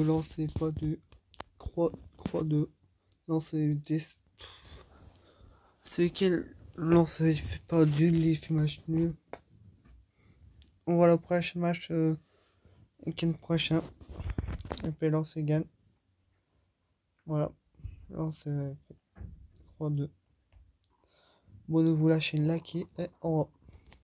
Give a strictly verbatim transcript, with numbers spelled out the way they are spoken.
lancez pas de croix, croix de lancer des. C'est quel lancer, il fait pas du lit, il fait match nul. On voit le prochain match, euh, week-end prochain. Et puis lancer gagne. Voilà. Lancer croix de. Bon, nous vous lâchez une like et au revoir.